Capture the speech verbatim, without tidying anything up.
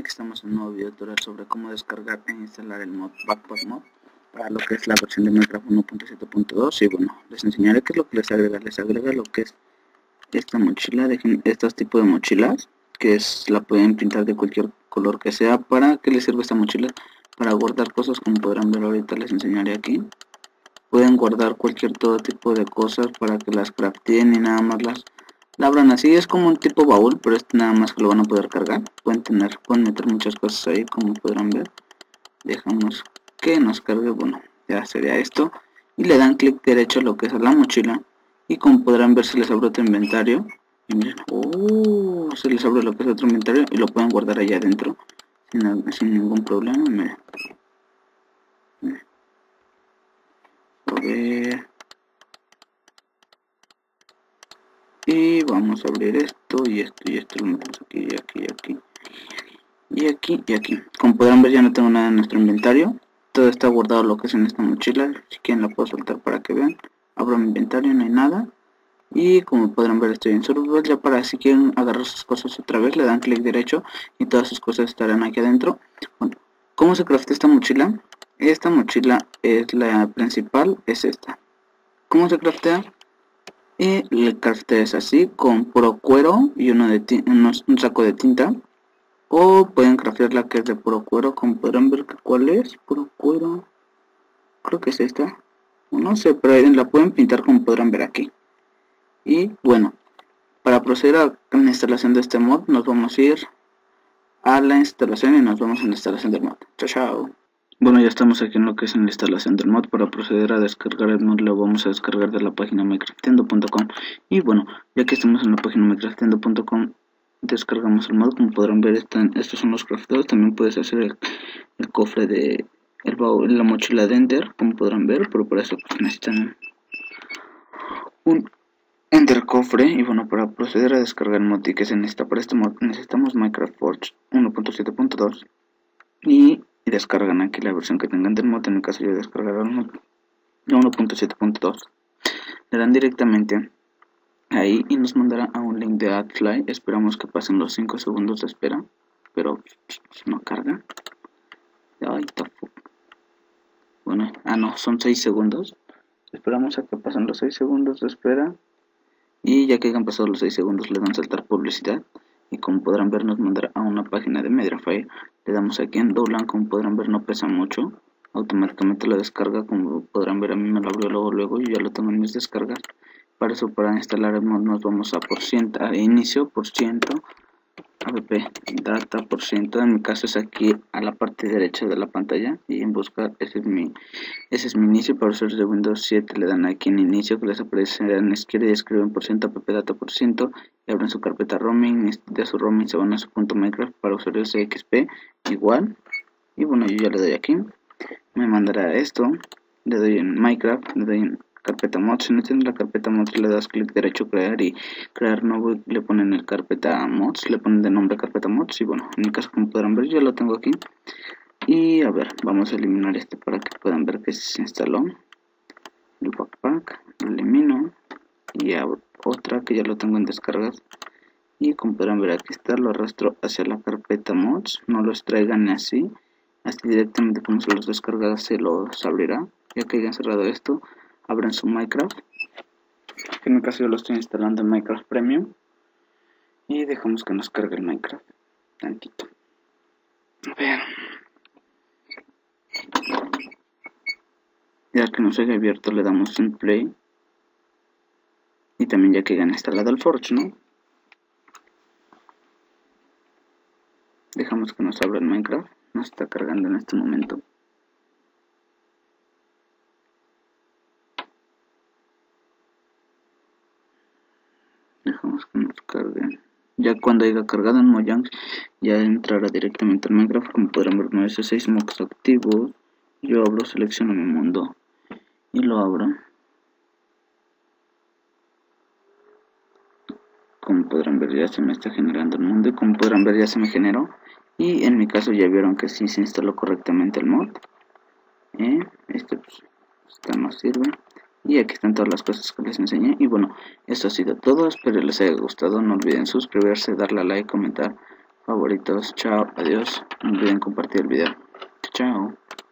aquí estamos en un nuevo video tutorial sobre cómo descargar e instalar el mod Backpack Mod para lo que es la versión de Minecraft uno punto siete punto dos. Y bueno, les enseñaré qué es lo que les agrega. Les agrega lo que es esta mochila, de estos tipos de mochilas, que es la pueden pintar de cualquier color que sea. ¿Para qué les sirve esta mochila? Para guardar cosas, como podrán ver ahorita les enseñaré aquí. Pueden guardar cualquier todo tipo de cosas para que las crafteen y nada más las la abran así. Es como un tipo baúl, pero este nada más que lo van a poder cargar. Pueden tener, pueden meter muchas cosas ahí, como podrán ver. Dejamos que nos cargue, bueno, ya sería esto. Y le dan clic derecho a lo que es a la mochila. Y como podrán ver, se les abre otro inventario. Y miren, oh, se les abre lo que es otro inventario y lo pueden guardar allá adentro sin, sin ningún problema. Miren. Miren. A ver. Y vamos a abrir esto y esto y esto, lo metemos aquí y aquí y aquí y aquí y aquí. Como podrán ver, ya no tengo nada en nuestro inventario. Todo está guardado lo que es en esta mochila. Si quieren la puedo soltar para que vean. Abro mi inventario, no hay nada. Y como podrán ver, estoy en survival. Ya para si quieren agarrar sus cosas otra vez, le dan clic derecho y todas sus cosas estarán aquí adentro. Bueno, ¿cómo se craftea esta mochila? Esta mochila es la principal, es esta. ¿Cómo se craftea? Y el crafteo es así, con puro cuero y uno de unos, un saco de tinta. O pueden craftear la que es de puro cuero, como podrán ver que cuál es, puro cuero. Creo que es esta. No sé, pero la pueden pintar como podrán ver aquí. Y bueno, para proceder a la instalación de este mod, nos vamos a ir a la instalación y nos vamos a la instalación del mod. Chao, chao. Bueno, ya estamos aquí en lo que es en la instalación del mod. Para proceder a descargar el mod lo vamos a descargar de la página minecraftiendo punto com. Y bueno, ya que estamos en la página minecraftiendo punto com, descargamos el mod. Como podrán ver, están, estos son los crafteados. También puedes hacer el, el cofre de el baúl, la mochila de Ender, como podrán ver, pero para eso pues, necesitan un Ender cofre. Y bueno, para proceder a descargar el mod y que se necesita para este mod, necesitamos Minecraft Forge uno punto siete punto dos y y descargan aquí la versión que tengan del mod. En mi caso yo descargaré el mod uno punto siete punto dos. Le dan directamente ahí y nos mandará a un link de AdFly. Esperamos que pasen los cinco segundos de espera, pero no carga. Ay, tofu. Bueno, ah no, son seis segundos. Esperamos a que pasen los seis segundos de espera. Y ya que hayan pasado los seis segundos le dan saltar publicidad. Y como podrán ver nos mandará a una página de Mediafire. Le damos aquí en Download. Como podrán ver no pesa mucho, automáticamente la descarga. Como podrán ver a mí me lo abrió luego luego y ya lo tengo en mis descargas. Para eso, para instalar el mod nos vamos a por ciento, a inicio, por ciento, app, data, por ciento. En mi caso es aquí a la parte derecha de la pantalla y en buscar, ese es mi ese es mi inicio. Para usuarios de Windows siete le dan aquí en inicio, que les aparecerá en la izquierda y escriben por ciento, app data por ciento y abren su carpeta roaming. De su roaming se van a su punto Minecraft. Para usuarios de X P igual. Y bueno, yo ya le doy aquí, me mandará esto, le doy en Minecraft, le doy en carpeta mods. Si no tienes la carpeta mods le das clic derecho crear y crear nuevo, le ponen el carpeta mods, le ponen de nombre carpeta mods. Y bueno, en mi caso como podrán ver yo lo tengo aquí. Y a ver, vamos a eliminar este para que puedan ver que se instaló el backpack. Lo elimino y abro otra que ya lo tengo en descargas. Y como podrán ver aquí está, lo arrastro hacia la carpeta mods. No los traigan así, así directamente como se los descarga se los abrirá. Ya que hayan cerrado esto, abren su Minecraft, que en mi caso yo lo estoy instalando en Minecraft Premium. Y dejamos que nos cargue el Minecraft tantito. A ver, ya que nos haya abierto le damos un play. Y también ya que hayan instalado el Forge, ¿no? Dejamos que nos abra el Minecraft. Nos está cargando en este momento. Dejamos que nos cargue. Ya cuando haya cargado en Mojang, ya entrará directamente al Minecraft. Como podrán ver, no es seis mocks activos. Yo abro, selecciono mi mundo y lo abro. Como podrán ver, ya se me está generando el mundo. Y como podrán ver, ya se me generó. Y en mi caso ya vieron que sí se instaló correctamente el mod. ¿Eh? Este pues, esta no sirve. Y aquí están todas las cosas que les enseñé. Y bueno, esto ha sido todo. Espero les haya gustado. No olviden suscribirse, darle a like, comentar, favoritos. Chao, adiós. No olviden compartir el video. Chao.